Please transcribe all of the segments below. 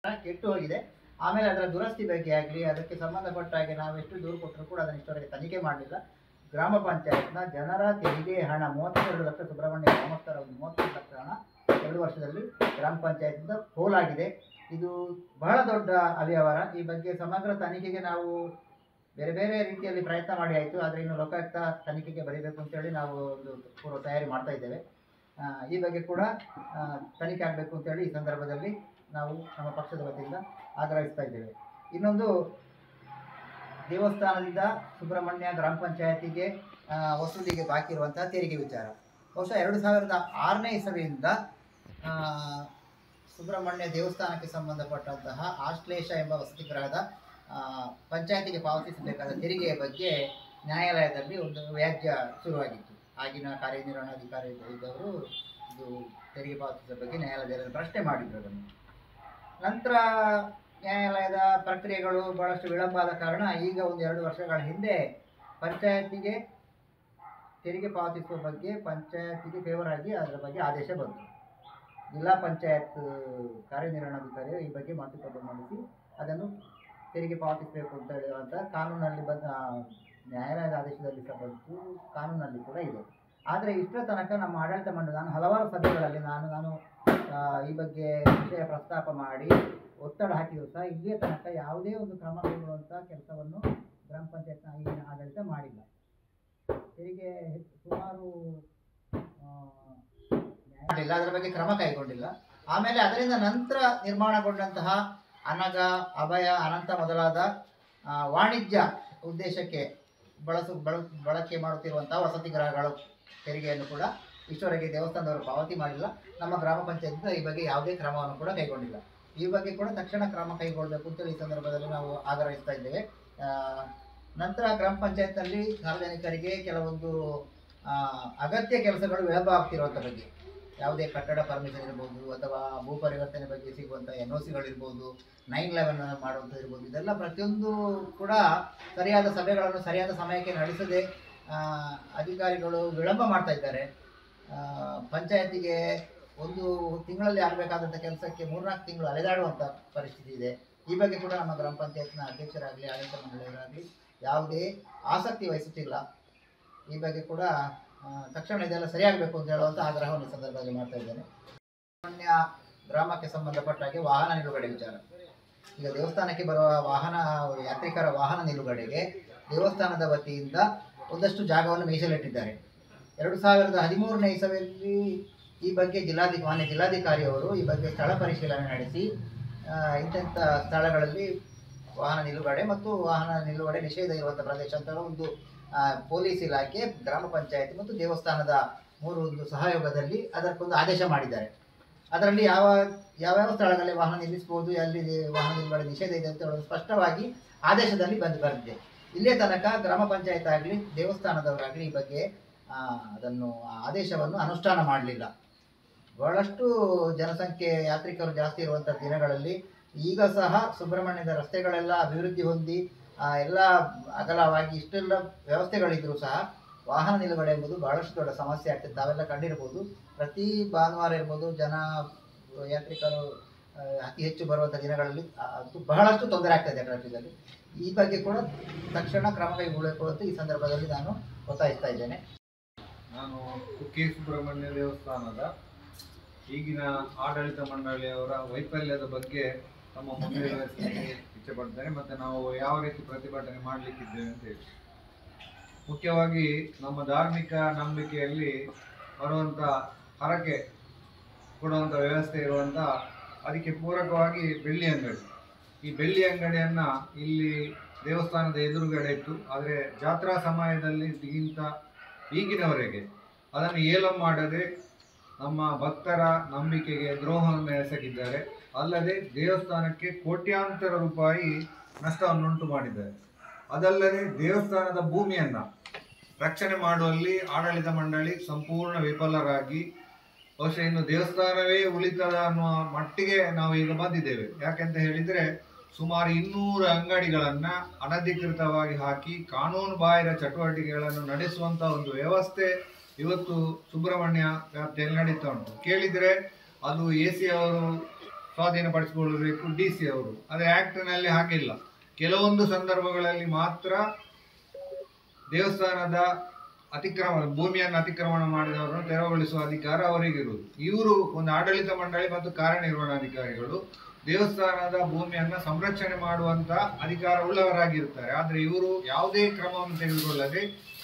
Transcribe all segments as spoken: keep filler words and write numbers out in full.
ಕೆಟ್ಟು ಹೋಗಿದೆ. ಆಮೇಲೆ ಅದರ ದುರಸ್ತಿ ಬಗ್ಗೆ ಆಗಲಿ ಅದಕ್ಕೆ ಸಂಬಂಧಪಟ್ಟ ಹಾಗೆ ನಾವು ಎಷ್ಟು ದೂರು ಕೊಟ್ಟರು ಕೂಡ ಅದನ್ನು ಇಷ್ಟವರೆಗೆ ತನಿಖೆ ಮಾಡಲಿಲ್ಲ. ಗ್ರಾಮ ಪಂಚಾಯತ್ನ ಜನರ ತೆರಿಗೆ ಹಣ ಮೂವತ್ತೆರಡು ಲಕ್ಷ ಸುಬ್ರಹ್ಮಣ್ಯ ಗ್ರಾಮಸ್ಥರ ಒಂದು ಮೂವತ್ತೆರಡು ಲಕ್ಷ ಹಣ ಎರಡು ವರ್ಷದಲ್ಲಿ ಗ್ರಾಮ ಪಂಚಾಯತ್ನಿಂದ ಪೋಲಾಗಿದೆ. ಇದು ಬಹಳ ದೊಡ್ಡ ಅವ್ಯವಹಾರ. ಈ ಬಗ್ಗೆ ಸಮಗ್ರ ತನಿಖೆಗೆ ನಾವು ಬೇರೆ ಬೇರೆ ರೀತಿಯಲ್ಲಿ ಪ್ರಯತ್ನ ಮಾಡಿ ಆಯಿತು. ಆದರೆ ಇನ್ನು ಲೋಕಾಯುಕ್ತ ತನಿಖೆಗೆ ಬರೀಬೇಕು ಅಂತೇಳಿ ನಾವು ಒಂದು ಪೂರ್ವ ತಯಾರಿ ಮಾಡ್ತಾ ಇದ್ದೇವೆ. ಈ ಬಗ್ಗೆ ಕೂಡ ತನಿಖೆ ಆಗಬೇಕು ಅಂತೇಳಿ ಈ ಸಂದರ್ಭದಲ್ಲಿ ನಾವು ನಮ್ಮ ಪಕ್ಷದ ವತಿಯಿಂದ ಆಗ್ರಹಿಸ್ತಾ ಇದ್ದೇವೆ. ಇನ್ನೊಂದು, ದೇವಸ್ಥಾನದಿಂದ ಸುಬ್ರಹ್ಮಣ್ಯ ಗ್ರಾಮ ಪಂಚಾಯತಿಗೆ ವಸೂಲಿಗೆ ಬಾಕಿ ಇರುವಂತಹ ತೆರಿಗೆ ವಿಚಾರ. ಬಹುಶಃ ಎರಡು ಸಾವಿರದ ಆರನೇ ಇಸವಿಯಿಂದ ಸುಬ್ರಹ್ಮಣ್ಯ ದೇವಸ್ಥಾನಕ್ಕೆ ಸಂಬಂಧಪಟ್ಟಂತಹ ಆಶ್ಲೇಷ ಎಂಬ ವಸತಿಗೃಹದ ಪಂಚಾಯತಿಗೆ ಪಾವತಿಸಬೇಕಾದ ತೆರಿಗೆಯ ಬಗ್ಗೆ ನ್ಯಾಯಾಲಯದಲ್ಲಿ ಒಂದು ವ್ಯಾಜ್ಯ ಶುರುವಾಗಿತ್ತು. ಆಗಿನ ಕಾರ್ಯನಿರ್ವಹಣಾಧಿಕಾರಿ ಇದ್ದವರು ಇದು ತೆರಿಗೆ ಪಾವತಿಸುವ ಬಗ್ಗೆ ನ್ಯಾಯಾಲಯದಲ್ಲಿ ಪ್ರಶ್ನೆ ಮಾಡಿದ್ರು. ಅದನ್ನು ನಂತರ ನ್ಯಾಯಾಲಯದ ಪ್ರಕ್ರಿಯೆಗಳು ಬಹಳಷ್ಟು ವಿಳಂಬ ಆದ ಕಾರಣ ಈಗ ಒಂದು ಎರಡು ವರ್ಷಗಳ ಹಿಂದೆ ಪಂಚಾಯತಿಗೆ ತೆರಿಗೆ ಪಾವತಿಸುವ ಬಗ್ಗೆ ಪಂಚಾಯತಿಗೆ ಫೇವರ್ ಆಗಿ ಅದರ ಬಗ್ಗೆ ಆದೇಶ ಬಂತು. ಜಿಲ್ಲಾ ಪಂಚಾಯತ್ ಕಾರ್ಯನಿರ್ವಹಣಾಧಿಕಾರಿ ಈ ಬಗ್ಗೆ ಮಾತುಕತೆ ಮಾಡಿಸಿ ಅದನ್ನು ತೆರಿಗೆ ಪಾವತಿಸಬೇಕು ಅಂತ ಹೇಳುವಂಥ ಕಾನೂನಲ್ಲಿ ಬಂದ ನ್ಯಾಯಾಲಯದ ಆದೇಶದಲ್ಲಿ ಸಹ ಬಂತು, ಕಾನೂನಲ್ಲಿ ಕೂಡ ಇದೆ. ಆದರೆ ಇಷ್ಟರ ತನಕ ನಮ್ಮ ಆಡಳಿತ ಮಂಡಳಿ ನಾನು ಹಲವಾರು ಸಭೆಗಳಲ್ಲಿ ನಾನು ನಾನು ಈ ಬಗ್ಗೆ ವಿಷಯ ಪ್ರಸ್ತಾಪ ಮಾಡಿ ಒತ್ತಡ ಹಾಕಿದ್ರು ಸಹ ಇಲ್ಲಿಯ ತನಕ ಯಾವುದೇ ಒಂದು ಕ್ರಮ ಕೈಗೊಳ್ಳುವಂಥ ಕೆಲಸವನ್ನು ಗ್ರಾಮ ಪಂಚಾಯತ್ನ ಈಗಿನ ಆಡಳಿತ ಮಾಡಿಲ್ಲ. ತೆರಿಗೆ ಸುಮಾರು ಮಾಡಿಲ್ಲ, ಅದರ ಬಗ್ಗೆ ಕ್ರಮ ಕೈಗೊಂಡಿಲ್ಲ. ಆಮೇಲೆ ಅದರಿಂದ ನಂತರ ನಿರ್ಮಾಣಗೊಂಡಂತಹ ಅನಗ, ಅಭಯ, ಅನಂತ ಮೊದಲಾದ ವಾಣಿಜ್ಯ ಉದ್ದೇಶಕ್ಕೆ ಬಳಸು ಬಳ ಬಳಕೆ ಮಾಡುತ್ತಿರುವಂತಹ ವಸತಿ ಗೃಹಗಳು ತೆರಿಗೆಯನ್ನು ಕೂಡ ಇಷ್ಟವರೆಗೆ ದೇವಸ್ಥಾನದವರು ಪಾವತಿ ಮಾಡಿಲ್ಲ. ನಮ್ಮ ಗ್ರಾಮ ಪಂಚಾಯತ್ ಈ ಬಗ್ಗೆ ಯಾವುದೇ ಕ್ರಮವನ್ನು ಕೂಡ ಕೈಗೊಂಡಿಲ್ಲ. ಈ ಬಗ್ಗೆ ಕೂಡ ತಕ್ಷಣ ಕ್ರಮ ಕೈಗೊಳ್ಳಬೇಕು ಅಂತೇಳಿ ಈ ಸಂದರ್ಭದಲ್ಲಿ ನಾವು ಆಗ್ರಹಿಸ್ತಾ ಇದ್ದೇವೆ. ನಂತರ ಗ್ರಾಮ ಪಂಚಾಯತ್ನಲ್ಲಿ ಸಾರ್ವಜನಿಕರಿಗೆ ಕೆಲವೊಂದು ಅಗತ್ಯ ಕೆಲಸಗಳು ವಿಳಂಬ ಆಗ್ತಿರುವಂಥ ಬಗ್ಗೆ, ಯಾವುದೇ ಕಟ್ಟಡ ಪರ್ಮಿಷನ್ ಇರ್ಬೋದು ಅಥವಾ ಭೂ ಪರಿವರ್ತನೆ ಬಗ್ಗೆ ಸಿಗುವಂಥ ಎನ್ ಒ ಸಿಗಳಿರ್ಬೋದು, ನೈನ್ ಲೆವೆನ್ ಮಾಡುವಂಥದ್ದು ಇರ್ಬೋದು, ಇದೆಲ್ಲ ಪ್ರತಿಯೊಂದು ಕೂಡ ಸರಿಯಾದ ಸಭೆಗಳನ್ನು ಸರಿಯಾದ ಸಮಯಕ್ಕೆ ನಡೆಸದೆ ಅಧಿಕಾರಿಗಳು ವಿಳಂಬ ಮಾಡ್ತಾ ಇದ್ದಾರೆ. ಪಂಚಾಯತಿಗೆ ಒಂದು ತಿಂಗಳಲ್ಲಿ ಆಗಬೇಕಾದಂಥ ಕೆಲಸಕ್ಕೆ ಮೂರ್ನಾಲ್ಕು ತಿಂಗಳು ಅಲೆದಾಡುವಂಥ ಪರಿಸ್ಥಿತಿ ಇದೆ. ಈ ಬಗ್ಗೆ ಕೂಡ ನಮ್ಮ ಗ್ರಾಮ ಪಂಚಾಯತ್ನ ಅಧ್ಯಕ್ಷರಾಗಲಿ ಆಡಳಿತ ಮಂಡಳಿಯರಾಗಲಿ ಯಾವುದೇ ಆಸಕ್ತಿ ವಹಿಸುತ್ತಿಲ್ಲ. ಈ ಬಗ್ಗೆ ಕೂಡ ತಕ್ಷಣ ಇದೆಲ್ಲ ಸರಿಯಾಗಬೇಕು ಅಂತ ಹೇಳುವಂಥ ಆಗ್ರಹವನ್ನು ಈ ಸಂದರ್ಭದಲ್ಲಿ ಮಾಡ್ತಾ ಇದ್ದೇನೆ. ಸುಬ್ರಹ್ಮಣ್ಯ ಗ್ರಾಮಕ್ಕೆ ಸಂಬಂಧಪಟ್ಟ ಹಾಗೆ ವಾಹನ ನಿಲುಗಡೆ ವಿಚಾರ. ಈಗ ದೇವಸ್ಥಾನಕ್ಕೆ ಬರುವ ವಾಹನ ಯಾತ್ರಿಕರ ವಾಹನ ನಿಲುಗಡೆಗೆ ದೇವಸ್ಥಾನದ ವತಿಯಿಂದ ಒಂದಷ್ಟು ಜಾಗವನ್ನು ಮೀಸಲಿಟ್ಟಿದ್ದಾರೆ. ಎರಡು ಸಾವಿರದ ಹದಿಮೂರನೇ ಇಸವಿಯಲ್ಲಿ ಈ ಬಗ್ಗೆ ಜಿಲ್ಲಾಧಿಕಾರಿ ಮಾನ್ಯ ಜಿಲ್ಲಾಧಿಕಾರಿಯವರು ಈ ಬಗ್ಗೆ ಸ್ಥಳ ಪರಿಶೀಲನೆ ನಡೆಸಿ ಇಂಥ ಸ್ಥಳಗಳಲ್ಲಿ ವಾಹನ ನಿಲುಗಡೆ ಮತ್ತು ವಾಹನ ನಿಲುಗಡೆ ನಿಷೇಧ ಇರುವಂಥ ಪ್ರದೇಶ ಅಂತ ಒಂದು ಪೊಲೀಸ್ ಇಲಾಖೆ, ಗ್ರಾಮ ಪಂಚಾಯತ್ ಮತ್ತು ದೇವಸ್ಥಾನದ ಮೂರು ಒಂದು ಸಹಯೋಗದಲ್ಲಿ ಅದಕ್ಕೊಂದು ಆದೇಶ ಮಾಡಿದ್ದಾರೆ. ಅದರಲ್ಲಿ ಯಾವ ಯಾವ್ಯಾವ ಸ್ಥಳಗಳಲ್ಲಿ ವಾಹನ ನಿಲ್ಲಿಸಬಹುದು, ಎಲ್ಲಿ ವಾಹನ ನಿಲುಗಡೆ ನಿಷೇಧ ಇದೆ ಅಂತ ಹೇಳೋದು ಸ್ಪಷ್ಟವಾಗಿ ಆದೇಶದಲ್ಲಿ ಬಂದು ಬಂದಿದೆ. ಇಲ್ಲೇ ತನಕ ಗ್ರಾಮ ಪಂಚಾಯತ್ ಆಗಲಿ ದೇವಸ್ಥಾನದವರಾಗಲಿ ಈ ಬಗ್ಗೆ ಅದನ್ನು ಆದೇಶವನ್ನು ಅನುಷ್ಠಾನ ಮಾಡಲಿಲ್ಲ. ಬಹಳಷ್ಟು ಜನಸಂಖ್ಯೆ ಯಾತ್ರಿಕರು ಜಾಸ್ತಿ ಇರುವಂಥ ದಿನಗಳಲ್ಲಿ ಈಗ ಸಹ ಸುಬ್ರಹ್ಮಣ್ಯದ ರಸ್ತೆಗಳೆಲ್ಲ ಅಭಿವೃದ್ಧಿ ಹೊಂದಿ ಎಲ್ಲ ಅಗಲವಾಗಿ ಇಷ್ಟೆಲ್ಲ ವ್ಯವಸ್ಥೆಗಳಿದ್ರೂ ಸಹ ವಾಹನ ನಿಲುಗಡೆ ಎಂಬುದು ಬಹಳಷ್ಟು ದೊಡ್ಡ ಸಮಸ್ಯೆ ಆಗ್ತದೆ. ತಾವೆಲ್ಲ ಕಂಡಿರ್ಬೋದು, ಪ್ರತಿ ಭಾನುವಾರ ಇರ್ಬೋದು ಜನ ಯಾತ್ರಿಕರು ಅತಿ ಹೆಚ್ಚು ಬರುವಂಥ ದಿನಗಳಲ್ಲಿ ಅದು ಬಹಳಷ್ಟು ತೊಂದರೆ ಆಗ್ತದೆ ಟ್ರಾಫಿಕಲ್ಲಿ. ಈ ಬಗ್ಗೆ ಕೂಡ ತಕ್ಷಣ ಕ್ರಮ ಕೈಗೊಳ್ಳಬೇಕು ಅಂತ ಈ ಸಂದರ್ಭದಲ್ಲಿ ನಾನು ಒತ್ತಾಯಿಸ್ತಾ ಇದ್ದೇನೆ. ನಾನು ಕುಕ್ಕೆ ಸುಬ್ರಹ್ಮಣ್ಯ ದೇವಸ್ಥಾನದ ಈಗಿನ ಆಡಳಿತ ಮಂಡಳಿಯವರ ವೈಫಲ್ಯದ ಬಗ್ಗೆ ತಮ್ಮ ಮುಂದೆ ಇಚ್ಛೆ ಪಡ್ತೇನೆ ಮತ್ತು ನಾವು ಯಾವ ರೀತಿ ಪ್ರತಿಭಟನೆ ಮಾಡಲಿಕ್ಕಿದ್ದೇವೆ ಅಂತ ಹೇಳಿ. ಮುಖ್ಯವಾಗಿ ನಮ್ಮ ಧಾರ್ಮಿಕ ನಂಬಿಕೆಯಲ್ಲಿ ಬರುವಂಥ ಹರಕೆ ಕೊಡುವಂಥ ವ್ಯವಸ್ಥೆ ಇರುವಂಥ ಅದಕ್ಕೆ ಪೂರಕವಾಗಿ ಬೆಳ್ಳಿ ಅಂಗಡಿ. ಈ ಬೆಳ್ಳಿ ಅಂಗಡಿಯನ್ನು ಇಲ್ಲಿ ದೇವಸ್ಥಾನದ ಎದುರುಗಡೆ ಇತ್ತು. ಆದರೆ ಜಾತ್ರಾ ಸಮಯದಲ್ಲಿ ಗಿಂತ ಈಗಿನವರೆಗೆ ಅದನ್ನು ಏಲಂ ಮಾಡದೆ ನಮ್ಮ ಭಕ್ತರ ನಂಬಿಕೆಗೆ ದ್ರೋಹವನ್ನು ಎಸಗಿದ್ದಾರೆ. ಅಲ್ಲದೆ ದೇವಸ್ಥಾನಕ್ಕೆ ಕೋಟ್ಯಾಂತರ ರೂಪಾಯಿ ನಷ್ಟವನ್ನುಂಟು ಮಾಡಿದ್ದಾರೆ. ಅದಲ್ಲದೆ ದೇವಸ್ಥಾನದ ಭೂಮಿಯನ್ನು ರಕ್ಷಣೆ ಮಾಡುವಲ್ಲಿ ಆಡಳಿತ ಮಂಡಳಿ ಸಂಪೂರ್ಣ ವಿಫಲರಾಗಿ ಬಹುಶಃ ಇನ್ನು ದೇವಸ್ಥಾನವೇ ಉಳಿತದ ಅನ್ನುವ ಮಟ್ಟಿಗೆ ನಾವು ಈಗ ಬಂದಿದ್ದೇವೆ. ಯಾಕೆಂತ ಹೇಳಿದರೆ ಸುಮಾರು ಇನ್ನೂರು ಅಂಗಡಿಗಳನ್ನು ಅನಧಿಕೃತವಾಗಿ ಹಾಕಿ ಕಾನೂನು ಬಾಹಿರ ಚಟುವಟಿಕೆಗಳನ್ನು ನಡೆಸುವಂಥ ಒಂದು ವ್ಯವಸ್ಥೆ ಇವತ್ತು ಸುಬ್ರಹ್ಮಣ್ಯ ವ್ಯಾಪ್ತಿಯಲ್ಲಿ ನಡೀತಾ ಉಂಟು. ಕೇಳಿದರೆ ಅದು ಎ ಸಿ ಅವರು ಸ್ವಾಧೀನಪಡಿಸಿಕೊಳ್ಳಬೇಕು ಡಿ ಸಿ ಅವರು. ಆದರೆ ಆ್ಯಕ್ಟ್ನಲ್ಲಿ ಹಾಗಿಲ್ಲ. ಕೆಲವೊಂದು ಸಂದರ್ಭಗಳಲ್ಲಿ ಮಾತ್ರ ದೇವಸ್ಥಾನದ ಅತಿಕ್ರಮಣ ಭೂಮಿಯನ್ನು ಅತಿಕ್ರಮಣ ಮಾಡಿದವರನ್ನು ತೆರವುಗೊಳಿಸುವ ಅಧಿಕಾರ ಅವರಿಗಿರುವುದು. ಇವರು ಒಂದು ಆಡಳಿತ ಮಂಡಳಿ ಮತ್ತು ಕಾರ್ಯನಿರ್ವಹಣಾಧಿಕಾರಿಗಳು ದೇವಸ್ಥಾನದ ಭೂಮಿಯನ್ನು ಸಂರಕ್ಷಣೆ ಮಾಡುವಂಥ ಅಧಿಕಾರ ಉಳ್ಳವರಾಗಿರ್ತಾರೆ. ಆದರೆ ಇವರು ಯಾವುದೇ ಕ್ರಮವನ್ನು ತೆಗೆದುಕೊಳ್ಳದೆ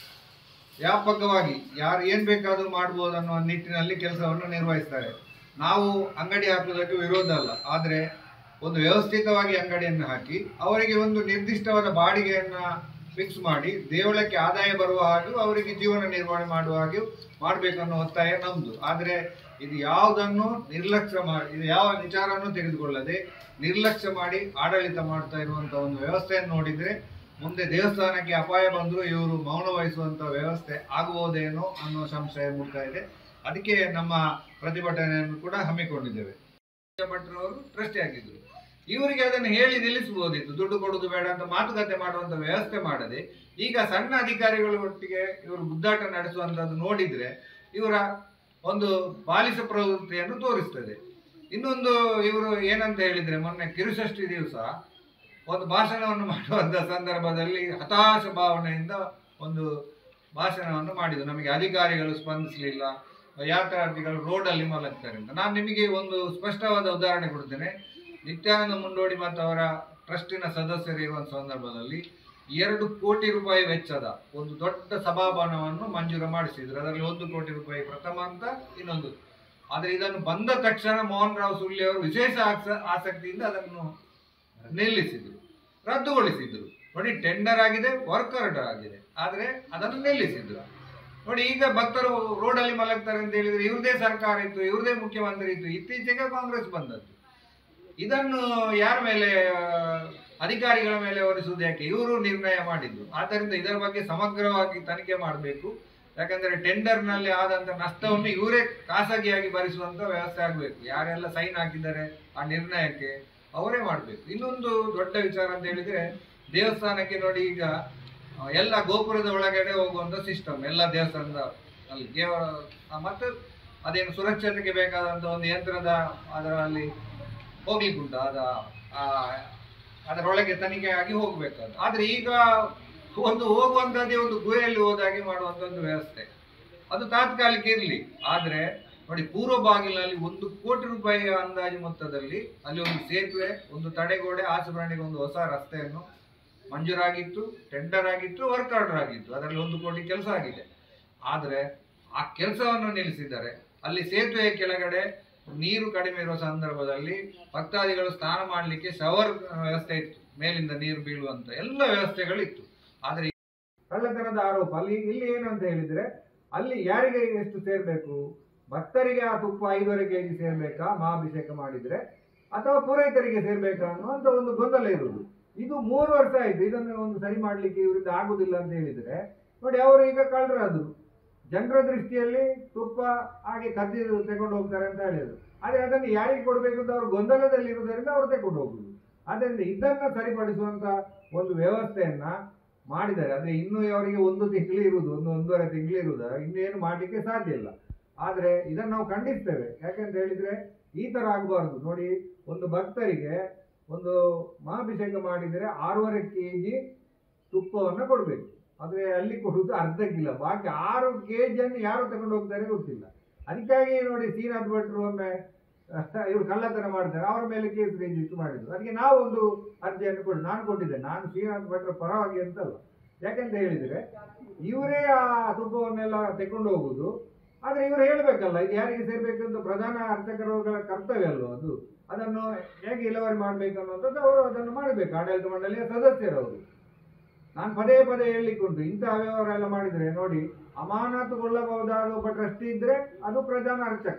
ವ್ಯಾಪಕವಾಗಿ ಯಾರು ಏನು ಬೇಕಾದರೂ ಮಾಡ್ಬೋದು ಅನ್ನೋ ನಿಟ್ಟಿನಲ್ಲಿ ಕೆಲಸವನ್ನು ನಿರ್ವಹಿಸ್ತಾರೆ. ನಾವು ಅಂಗಡಿ ಹಾಕುವುದಕ್ಕೆ ವಿರೋಧ ಅಲ್ಲ, ಆದರೆ ಒಂದು ವ್ಯವಸ್ಥಿತವಾಗಿ ಅಂಗಡಿಯನ್ನು ಹಾಕಿ ಅವರಿಗೆ ಒಂದು ನಿರ್ದಿಷ್ಟವಾದ ಬಾಡಿಗೆಯನ್ನು ಫಿಕ್ಸ್ ಮಾಡಿ ದೇವಳಕ್ಕೆ ಆದಾಯ ಬರುವ ಹಾಗೂ ಅವರಿಗೆ ಜೀವನ ನಿರ್ವಹಣೆ ಮಾಡುವ ಹಾಗೆ ಮಾಡಬೇಕನ್ನೋ ಒತ್ತಾಯ ನಮ್ಮದು. ಆದರೆ ಇದು ಯಾವುದನ್ನು ನಿರ್ಲಕ್ಷ್ಯ ಮಾಡಿ, ಇದು ಯಾವ ವಿಚಾರವನ್ನು ತೆಗೆದುಕೊಳ್ಳದೆ ನಿರ್ಲಕ್ಷ್ಯ ಮಾಡಿ ಆಡಳಿತ ಮಾಡ್ತಾ ಇರುವಂಥ ಒಂದು ವ್ಯವಸ್ಥೆಯನ್ನು ನೋಡಿದರೆ ಮುಂದೆ ದೇವಸ್ಥಾನಕ್ಕೆ ಅಪಾಯ ಬಂದರೂ ಇವರು ಮೌನ ವಹಿಸುವಂಥ ವ್ಯವಸ್ಥೆ ಆಗಬಹುದೇನೋ ಅನ್ನೋ ಸಂಶಯ ಮೂಡ್ತಾ ಇದೆ. ಅದಕ್ಕೆ ನಮ್ಮ ಪ್ರತಿಭಟನೆಯನ್ನು ಕೂಡ ಹಮ್ಮಿಕೊಂಡಿದ್ದೇವೆ. ಭಟ್ರವರು ಟ್ರಸ್ಟಿ ಆಗಿದ್ದರು. ಇವರಿಗೆ ಅದನ್ನು ಹೇಳಿ ನಿಲ್ಲಿಸಬಹುದಿತ್ತು, ದುಡ್ಡು ಕೊಡುವುದು ಬೇಡ ಅಂತ ಮಾತುಕತೆ ಮಾಡುವಂಥ ವ್ಯವಸ್ಥೆ ಮಾಡದೆ ಈಗ ಸಣ್ಣ ಅಧಿಕಾರಿಗಳ ಒಟ್ಟಿಗೆ ಇವರು ಗುದ್ದಾಟ ನಡೆಸುವಂಥದ್ದು ನೋಡಿದರೆ ಇವರ ಒಂದು ಬಾಲಿಶ ಪ್ರವೃತ್ತಿಯನ್ನು ತೋರಿಸ್ತದೆ. ಇನ್ನೊಂದು ಇವರು ಏನಂತ ಹೇಳಿದರೆ, ಮೊನ್ನೆ ಕಿರುಷಷ್ಠಿ ದಿವಸ ಒಂದು ಭಾಷಣವನ್ನು ಮಾಡುವಂಥ ಸಂದರ್ಭದಲ್ಲಿ ಹತಾಶ ಭಾವನೆಯಿಂದ ಒಂದು ಭಾಷಣವನ್ನು ಮಾಡಿದರು. ನಮಗೆ ಅಧಿಕಾರಿಗಳು ಸ್ಪಂದಿಸಲಿಲ್ಲ, ಯಾತ್ರಾರ್ಥಿಗಳು ರೋಡಲ್ಲಿ ಮಲಗ್ತಾರೆ ಅಂತ. ನಾನು ನಿಮಗೆ ಒಂದು ಸ್ಪಷ್ಟವಾದ ಉದಾಹರಣೆ ಕೊಡ್ತೇನೆ. ನಿತ್ಯಾನಂದ ಮುಂಡೋಡಿ ಮತ್ತು ಅವರ ಟ್ರಸ್ಟಿನ ಸದಸ್ಯರು ಇರುವಂಥ ಸಂದರ್ಭದಲ್ಲಿ ಎರಡು ಕೋಟಿ ರೂಪಾಯಿ ವೆಚ್ಚದ ಒಂದು ದೊಡ್ಡ ಸಭಾಭವನವನ್ನು ಮಂಜೂರು ಮಾಡಿಸಿದ್ರು. ಅದರಲ್ಲಿ ಒಂದು ಕೋಟಿ ರೂಪಾಯಿ ಪ್ರಥಮ ಅಂತ ಇನ್ನೊಂದು. ಆದರೆ ಇದನ್ನು ಬಂದ ತಕ್ಷಣ ಮೋಹನ್ ರಾವ್ ಸುಳ್ಳಿ ಅವರು ವಿಶೇಷ ಆಸಕ್ತಿಯಿಂದ ಅದನ್ನು ನಿಲ್ಲಿಸಿದರು, ರದ್ದುಗೊಳಿಸಿದ್ರು. ನೋಡಿ, ಟೆಂಡರ್ ಆಗಿದೆ, ವರ್ಕ್ ಆರ್ಡರ್ ಆಗಿದೆ, ಆದರೆ ಅದನ್ನು ನಿಲ್ಲಿಸಿದ್ರು. ನೋಡಿ, ಈಗ ಭಕ್ತರು ರೋಡಲ್ಲಿ ಮಲಗ್ತಾರೆ ಅಂತ ಹೇಳಿದ್ರೆ ಇವ್ರದೇ ಸರ್ಕಾರ ಇತ್ತು, ಇವ್ರದೇ ಮುಖ್ಯಮಂತ್ರಿ ಇತ್ತು. ಇತ್ತೀಚೆಗೆ ಕಾಂಗ್ರೆಸ್ ಬಂದದ್ದು. ಇದನ್ನು ಯಾರ ಮೇಲೆ, ಅಧಿಕಾರಿಗಳ ಮೇಲೆ ಹೊರಿಸುವುದು ಯಾಕೆ? ಇವರು ನಿರ್ಣಯ ಮಾಡಿದ್ರು. ಆದ್ದರಿಂದ ಇದರ ಬಗ್ಗೆ ಸಮಗ್ರವಾಗಿ ತನಿಖೆ ಮಾಡಬೇಕು. ಯಾಕಂದರೆ ಟೆಂಡರ್ನಲ್ಲಿ ಆದಂಥ ನಷ್ಟವನ್ನು ಇವರೇ ಖಾಸಗಿಯಾಗಿ ಭರಿಸುವಂಥ ವ್ಯವಸ್ಥೆ ಆಗಬೇಕು. ಯಾರೆಲ್ಲ ಸೈನ್ ಹಾಕಿದ್ದಾರೆ ಆ ನಿರ್ಣಯಕ್ಕೆ ಅವರೇ ಮಾಡಬೇಕು. ಇನ್ನೊಂದು ದೊಡ್ಡ ವಿಚಾರ ಅಂತ ಹೇಳಿದರೆ, ದೇವಸ್ಥಾನಕ್ಕೆ ನೋಡಿ, ಈಗ ಎಲ್ಲ ಗೋಪುರದ ಒಳಗಡೆ ಹೋಗುವಂಥ ಸಿಸ್ಟಮ್ ಎಲ್ಲ ದೇವಸ್ಥಾನದ ಅಲ್ಲಿ ದೇವ ಮತ್ತು ಅದೇನು ಸುರಕ್ಷತೆಗೆ ಬೇಕಾದಂಥ ಒಂದು ಯಂತ್ರದ ಅದರಲ್ಲಿ ಹೋಗ್ಲಿಕ್ಕುಂಟು, ಅದ ಅದರೊಳಗೆ ತನಿಖೆ ಆಗಿ ಹೋಗಬೇಕಾದ. ಆದರೆ ಈಗ ಒಂದು ಹೋಗುವಂಥದ್ದೇ ಒಂದು ಗುಹೆಯಲ್ಲಿ ಹೋದಾಗೆ ಮಾಡುವಂಥದ್ದು ವ್ಯವಸ್ಥೆ, ಅದು ತಾತ್ಕಾಲಿಕ ಇರಲಿ. ಆದರೆ ನೋಡಿ, ಪೂರ್ವ ಬಾಗಿಲಿನಲ್ಲಿ ಒಂದು ಕೋಟಿ ರೂಪಾಯಿಯ ಅಂದಾಜು ಮೊತ್ತದಲ್ಲಿ ಅಲ್ಲಿ ಒಂದು ಸೇತುವೆ, ಒಂದು ತಡೆಗೋಡೆ, ಆಚರಣೆಗೆ ಒಂದು ಹೊಸ ರಸ್ತೆಯನ್ನು ಮಂಜೂರಾಗಿತ್ತು, ಟೆಂಡರ್ ಆಗಿತ್ತು, ವರ್ಕ್ ಆರ್ಡರ್ ಆಗಿತ್ತು. ಅದರಲ್ಲಿ ಒಂದು ಕೋಟಿ ಕೆಲಸ ಆಗಿದೆ. ಆದರೆ ಆ ಕೆಲಸವನ್ನು ನಿಲ್ಲಿಸಿದ್ದಾರೆ. ಅಲ್ಲಿ ಸೇತುವೆಯ ಕೆಳಗಡೆ ನೀರು ಕಡಿಮೆ ಇರುವ ಸಂದರ್ಭದಲ್ಲಿ ಭಕ್ತಾದಿಗಳು ಸ್ನಾನ ಮಾಡಲಿಕ್ಕೆ ಶವರ್ ವ್ಯವಸ್ಥೆ ಇತ್ತು, ಮೇಲಿಂದ ನೀರು ಬೀಳುವಂತ ಎಲ್ಲ ವ್ಯವಸ್ಥೆಗಳಿತ್ತು. ಆದರೆ ಕಳ್ಳತನದ ಆರೋಪ ಅಲ್ಲಿ ಇಲ್ಲಿ ಏನು ಅಂತ ಹೇಳಿದ್ರೆ, ಅಲ್ಲಿ ಯಾರಿಗೆ ಎಷ್ಟು ಸೇರ್ಬೇಕು, ಭಕ್ತರಿಗೆ ಆ ತುಪ್ಪ ಐದೂವರೆ ಕೆ ಜಿ ಸೇರ್ಬೇಕಾ ಮಹಾಭಿಷೇಕ ಮಾಡಿದ್ರೆ, ಅಥವಾ ಪೂರೈತರಿಗೆ ಸೇರ್ಬೇಕಾ ಅನ್ನುವಂಥ ಒಂದು ಗೊಂದಲ ಇರುವುದು. ಇದು ಮೂರು ವರ್ಷ ಆಯ್ತು. ಇದನ್ನು ಒಂದು ಸರಿ ಮಾಡ್ಲಿಕ್ಕೆ ಇವರಿಂದ ಆಗುದಿಲ್ಲ ಅಂತ ಹೇಳಿದ್ರೆ ನೋಡಿ, ಅವರು ಈಗ ಕಳ್ಳರಾದ್ರು. ಜನರ ದೃಷ್ಟಿಯಲ್ಲಿ ತುಪ್ಪ ಹಾಗೆ ಕದ್ದಿ ತಗೊಂಡು ಹೋಗ್ತಾರೆ ಅಂತ ಹೇಳಿದ್ರು. ಆದರೆ ಅದನ್ನು ಯಾರಿಗೆ ಕೊಡಬೇಕು ಅಂತ ಅವರು ಗೊಂದಲದಲ್ಲಿ ಇರುವುದರಿಂದ ಅವರು ತಗೊಂಡು ಹೋಗುದು. ಆದ್ದರಿಂದ ಇದನ್ನು ಸರಿಪಡಿಸುವಂತ ಒಂದು ವ್ಯವಸ್ಥೆಯನ್ನ ಮಾಡಿದ್ದಾರೆ. ಆದರೆ ಇನ್ನು ಅವರಿಗೆ ಒಂದು ತಿಂಗಳು ಇರುವುದು, ಒಂದು ಒಂದೂವರೆ ತಿಂಗಳು ಇರುವುದ, ಇನ್ನೇನು ಮಾಡಲಿಕ್ಕೆ ಸಾಧ್ಯ ಇಲ್ಲ. ಆದರೆ ಇದನ್ನು ನಾವು ಖಂಡಿಸ್ತೇವೆ. ಯಾಕಂತ ಹೇಳಿದ್ರೆ ಈ ತರ ಆಗಬಾರ್ದು. ನೋಡಿ, ಒಂದು ಭಕ್ತರಿಗೆ ಒಂದು ಮಹಾಭಿಷೇಕ ಮಾಡಿದರೆ ಆರೂವರೆ ಕೆ ಜಿ ತುಪ್ಪವನ್ನು ಕೊಡಬೇಕು. ಆದರೆ ಅಲ್ಲಿ ಕೊಡುವುದು ಅರ್ಧ ಕಿಲೋ, ಬಾಕಿ ಆರು ಕೆ ಜಿಯನ್ನು ಯಾರು ತಗೊಂಡು ಹೋಗ್ತಾರೆ ಗೊತ್ತಿಲ್ಲ. ಅದಕ್ಕಾಗಿ ನೋಡಿ, ಶ್ರೀನಾಥ್ ಭಟ್ರು ಒಮ್ಮೆ ಇವರು ಕಳ್ಳತನ ಮಾಡ್ತಾರೆ, ಅವರ ಮೇಲೆ ಕೇಸ್ ರಿಜಿಸ್ಟರ್ ಮಾಡಿದ್ರು. ಅದಕ್ಕೆ ನಾವು ಒಂದು ಅರ್ಜಿಯನ್ನು ಕೊಡಿ, ನಾನು ಕೊಟ್ಟಿದ್ದೆ. ನಾನು ಶ್ರೀನಾಥ್ ಭಟ್ರ ಪರವಾಗಿ ಅಂತಲ್ಲ. ಯಾಕಂತ ಹೇಳಿದರೆ ಇವರೇ ಆ ತುಪ್ಪವನ್ನೆಲ್ಲ ತಗೊಂಡು ಹೋಗುದು. ಆದರೆ ಇವರು ಹೇಳಬೇಕಲ್ಲ ಇದು ಯಾರಿಗೆ ಸೇರ್ಬೇಕು ಅಂತ. ಪ್ರಧಾನ ಅರ್ಚಕರುಗಳ ಕರ್ತವ್ಯ ಅಲ್ವ ಅದು. ಅದನ್ನು ಹೇಗೆ ಇಳುವರಿ ಮಾಡಬೇಕು ಅನ್ನೋಂಥದ್ದು ಅವರು ಅದನ್ನು ಮಾಡಬೇಕು. ಆಡಳಿತ ಮಂಡಳಿಯ ಸದಸ್ಯರವರು. ನಾನು ಪದೇ ಪದೇ ಹೇಳಲಿಕ್ಕುಂಟು, ಇಂತಹ ವ್ಯವಹಾರ ಎಲ್ಲ ಮಾಡಿದರೆ ನೋಡಿ, ಅಮಾನತುಗೊಳ್ಳಬಹುದಾದ ಒಬ್ಬ ಟ್ರಸ್ಟಿ ಇದ್ರೆ ಅದು ಪ್ರಧಾನ ಅರ್ಚಕ,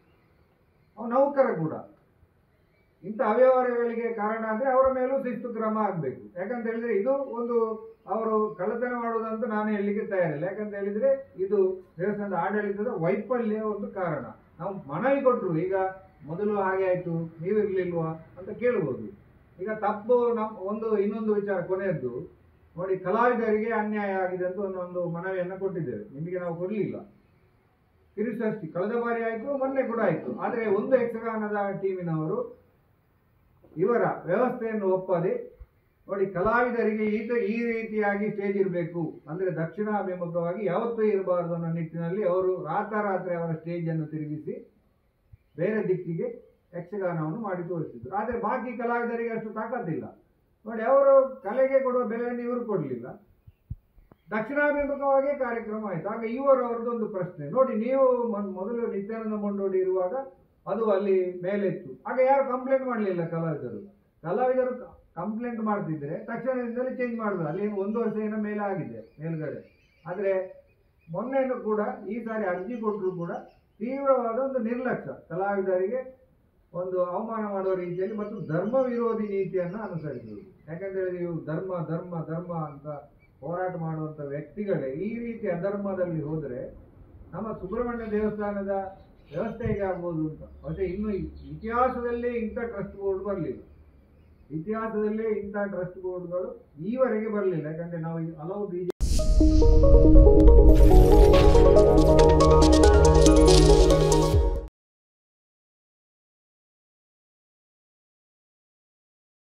ಅವ ನೌಕರ ಕೂಡ. ಇಂಥ ಅವ್ಯವಹಾರಗಳಿಗೆ ಕಾರಣ ಅಂದರೆ ಅವರ ಮೇಲೂ ಶಿಸ್ತು ಕ್ರಮ ಆಗಬೇಕು. ಯಾಕಂತ ಹೇಳಿದ್ರೆ ಇದು ಒಂದು ಅವರು ಕಳ್ಳತನ ಮಾಡುವುದಂತ ನಾನು ಹೇಳಲಿಕ್ಕೆ ತಯಾರಿಲ್ಲ. ಯಾಕಂತ ಹೇಳಿದ್ರೆ ಇದು ದೇವಸ್ಥಾನದ ಆಡಳಿತದ ವೈಫಲ್ಯ ಒಂದು ಕಾರಣ. ನಾವು ಮನವಿ ಕೊಟ್ಟರು, ಈಗ ಮೊದಲು ಹಾಗೆ ಆಯಿತು ನೀವಿರ್ಲಿಲ್ವಾ ಅಂತ ಕೇಳ್ಬೋದು. ಈಗ ತಪ್ಪು ನಮ್ಮ ಒಂದು ಇನ್ನೊಂದು ವಿಚಾರ ಕೊನೆಯದ್ದು ನೋಡಿ, ಕಲಾವಿದರಿಗೆ ಅನ್ಯಾಯ ಆಗಿದೆ ಅಂತ ಒಂದೊಂದು ಮನವಿಯನ್ನು ಕೊಟ್ಟಿದ್ದೇವೆ. ನಿಮಗೆ ನಾವು ಕೊಡಲಿಲ್ಲ. ಕಿರುಷಷ್ಠಿ ಕಳೆದ ಬಾರಿ ಆಯಿತು, ಮೊನ್ನೆ ಕೂಡ ಆಯಿತು. ಆದರೆ ಒಂದು ಯಕ್ಷಗಾನದ ಟೀಮಿನವರು ಇವರ ವ್ಯವಸ್ಥೆಯನ್ನು ಒಪ್ಪದೆ ನೋಡಿ, ಕಲಾವಿದರಿಗೆ ಈತ ಈ ರೀತಿಯಾಗಿ ಸ್ಟೇಜ್ ಇರಬೇಕು ಅಂದರೆ ದಕ್ಷಿಣಾಭಿಮುಖವಾಗಿ ಯಾವತ್ತೂ ಇರಬಾರ್ದು ಅನ್ನೋ ನಿಟ್ಟಿನಲ್ಲಿ ಅವರು ರಾತ್ರಾತ್ರಿ ಅವರ ಸ್ಟೇಜನ್ನು ತಿರುಗಿಸಿ ಬೇರೆ ದಿಕ್ಕಿಗೆ ಯಕ್ಷಗಾನವನ್ನು ಮಾಡಿ ತೋರಿಸಿದ್ರು. ಆದರೆ ಬಾಕಿ ಕಲಾವಿದರಿಗೆ ಅಷ್ಟು ತಾಕತ್ತಿಲ್ಲ ನೋಡಿ, ಅವರು ಕಲೆಗೆ ಕೊಡುವ ಬೆಲೆಯನ್ನು ಇವರು ಕೊಡಲಿಲ್ಲ, ದಕ್ಷಿಣಾಭಿಮುಖವಾಗಿ ಕಾರ್ಯಕ್ರಮ ಆಯಿತು. ಆಗ ಇವರು ಅವ್ರದ್ದೊಂದು ಪ್ರಶ್ನೆ ನೋಡಿ, ನೀವು ಮೊದಲು ನಿತ್ಯಾನಂದ ಮಂಡೋಡಿ ಇರುವಾಗ ಅದು ಅಲ್ಲಿ ಮೇಲೆತ್ತು, ಆಗ ಯಾರು ಕಂಪ್ಲೇಂಟ್ ಮಾಡಲಿಲ್ಲ. ಕಲಾವಿದರು ಕಲಾವಿದರು ಕಂಪ್ಲೇಂಟ್ ಮಾಡ್ತಿದ್ರೆ ತಕ್ಷಣದಿಂದಲೇ ಚೇಂಜ್ ಮಾಡಿದ್ರು. ಅಲ್ಲಿ ಒಂದು ವರ್ಷ ಏನೋ ಮೇಲೆ ಆಗಿದೆ ಮೇಲ್ಗಡೆ. ಆದರೆ ಮೊನ್ನೆನೂ ಕೂಡ ಈ ಸಾರಿ ಅರ್ಜಿ ಕೊಟ್ಟರು ಕೂಡ ತೀವ್ರವಾದ ಒಂದು ನಿರ್ಲಕ್ಷ್ಯ, ಕಲಾವಿದರಿಗೆ ಒಂದು ಅವಮಾನ ಮಾಡುವ ರೀತಿಯಲ್ಲಿ ಮತ್ತು ಧರ್ಮ ವಿರೋಧಿ ನೀತಿಯನ್ನು ಅನುಸರಿಸುವುದು. ಯಾಕಂತೇಳಿ ನೀವು ಧರ್ಮ ಧರ್ಮ ಧರ್ಮ ಅಂತ ಹೋರಾಟ ಮಾಡುವಂಥ ವ್ಯಕ್ತಿಗಳೇ ಈ ರೀತಿ ಅಧರ್ಮದಲ್ಲಿ ಹೋದರೆ ನಮ್ಮ ಸುಬ್ರಹ್ಮಣ್ಯ ದೇವಸ್ಥಾನದ ವ್ಯವಸ್ಥೆ ಹೇಗೆ ಆಗ್ಬೋದು ಅಂತ. പക്ഷേ ಇನ್ನು ಇತಿಹಾಸದಲ್ಲೇ ಇಂಥ ಟ್ರಸ್ಟ್ ಬೋರ್ಡ್ ಬರಲಿಲ್ಲ, ಇತಿಹಾಸದಲ್ಲೇ ಇಂಥ ಟ್ರಸ್ಟ್ ಬೋರ್ಡ್ಗಳು ಈವರೆಗೆ ಬರಲಿಲ್ಲ. ಯಾಕಂದರೆ ನಾವು ಹಲವು ಬಿ